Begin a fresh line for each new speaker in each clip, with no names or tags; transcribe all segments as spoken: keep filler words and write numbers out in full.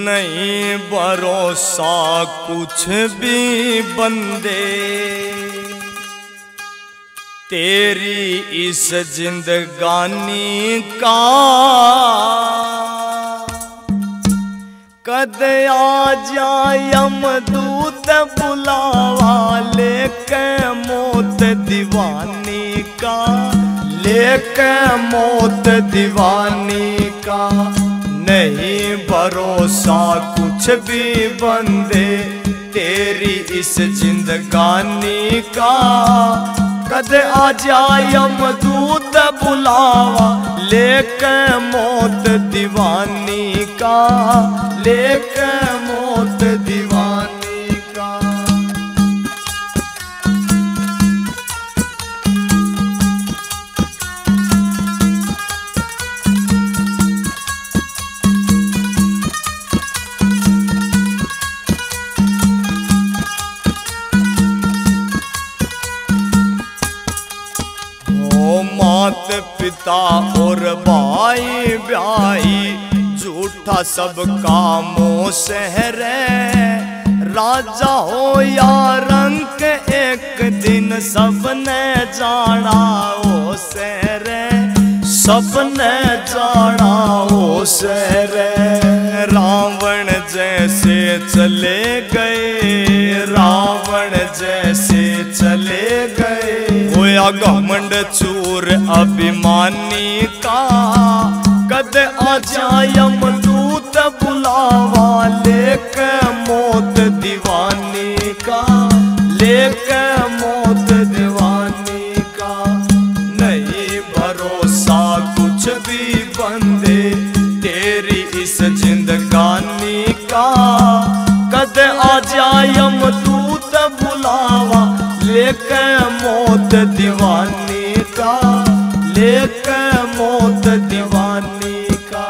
नहीं भरोसा कुछ भी बंदे तेरी इस जिंदगानी का। कद आ जाए यमदूत बुलावा लेके मौत दीवानी का, लेके मौत दीवानी का। नहीं भरोसा कुछ भी बंदे तेरी इस जिंदगानी का। कद आ जाए यमदूत बुलावा लेके मौत दीवानी का, लेके मौत दीवानी का। मात पिता और भाई ब्याही झूठा सब कामों से है। राजा हो या रंक एक दिन सबने जाना हो सहरे, सबने जाना हो सहरे। रावण जैसे चले गए, रावण जैसे चले गए। होया घमंड चूर अभिमानी का। कद आ जाए यमदूत बुलावा लेके मौत दीवानी का, लेके मौत दीवानी का। नहीं भरोसा कुछ भी बंदे तेरी इस जिंदगानी का। कद आ जाए यमदूत बुलावा लेके मौत दीवानी का, लेके मौत दीवानी का।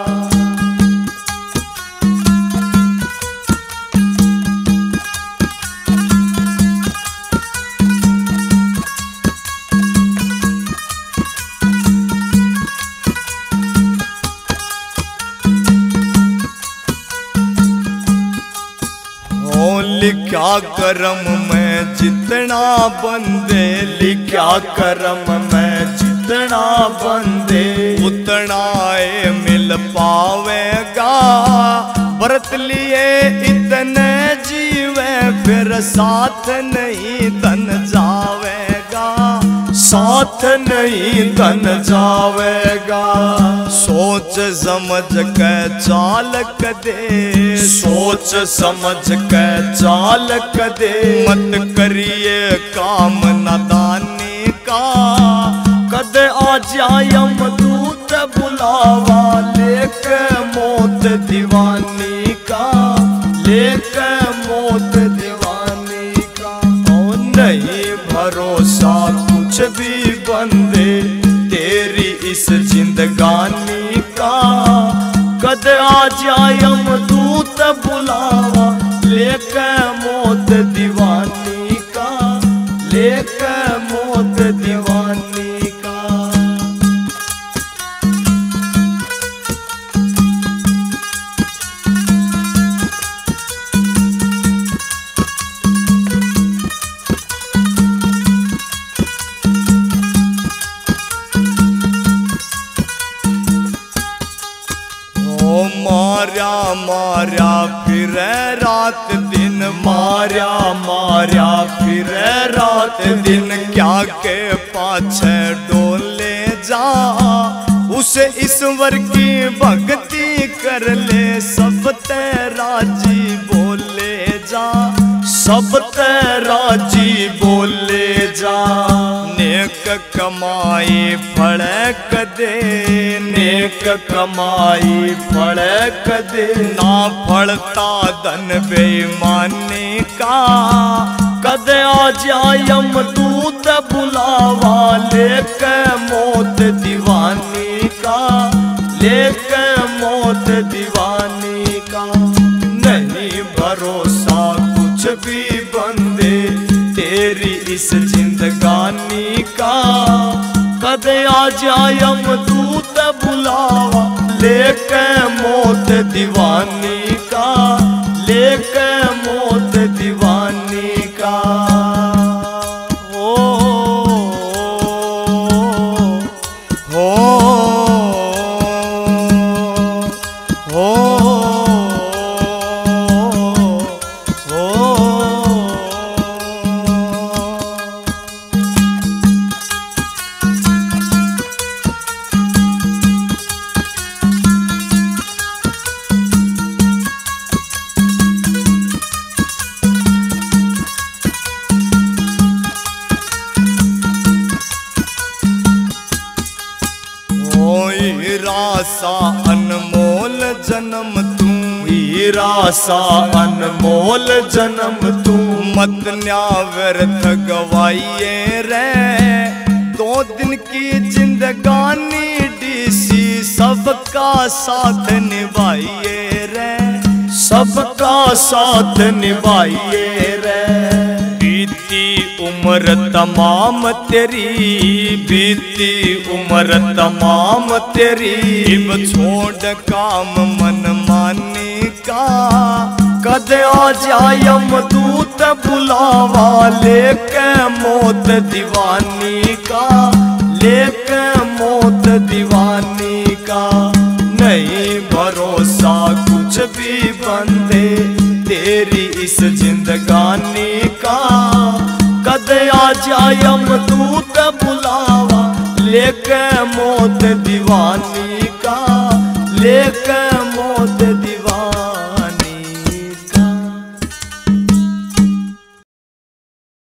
लिखा करम में जितना बंदे, लिखा करम में जितना बंदे उतना ए मिल पावेगा। व्रत लिए इतने जीवे फिर साथ नहीं तन जावेगा, साथ नहीं तन जावेगा। सोच समझ के चाल दे, सोच समझ के चाल दे। मत करिए काम नादानी का। कद आ जाए यमदूत बुलावा लेके मौत दीवानी का, लेके मौत दीवानी का। ओ नहीं भरोसा कुछ भी बंदे तेरी इस जिंदगानी का। कद आ जाए यमदूत बुलावा लेके मौत दीवानी का, लेके मौत दीवानी का। मार्या मार्या फिर रात दिन, मार्या मार्या फिर रात दिन। क्या के पाछे डोले जा, उसे ईश्वर की भक्ति कर ले। सब ते राजी बोले जा, सब ते राजी बोले जा। नेक कमाई फड़क दे, नेक कमाई फड़क दे। ना फड़ता धन बेईमानी का। कद आ जाए यमदूत बुलावा लेके मौत दीवानी का, लेके मौत दीवानी का। नहीं भरोसा कुछ भी बंदे तेरी इस जिंदगानी का। कद आ जाए यमदूत बुलावा लेके मौत दीवानी का। सा अनमोल जन्म तू, हीरा सा अनमोल जन्म तू। मत न्या व्यर्थ गवाइए रे, दो दिन की जिंदगानी डीसी, सबका साथ निभाइए रे, सबका साथ निभाइए रे। बीती उम्र तमाम तेरी, बीती उम्र तमाम तेरी, अब छोड़ काम मन मानी का। कद आ जाए यमदूत बुलावा, लेके मौत दीवानी का, लेके मौत दीवानी का। नहीं भरोसा कुछ भी बंदे तेरी इस जिंदगानी का। कद आ जाए यमदूत बुलावा, लेके मौत दीवानी का, लेके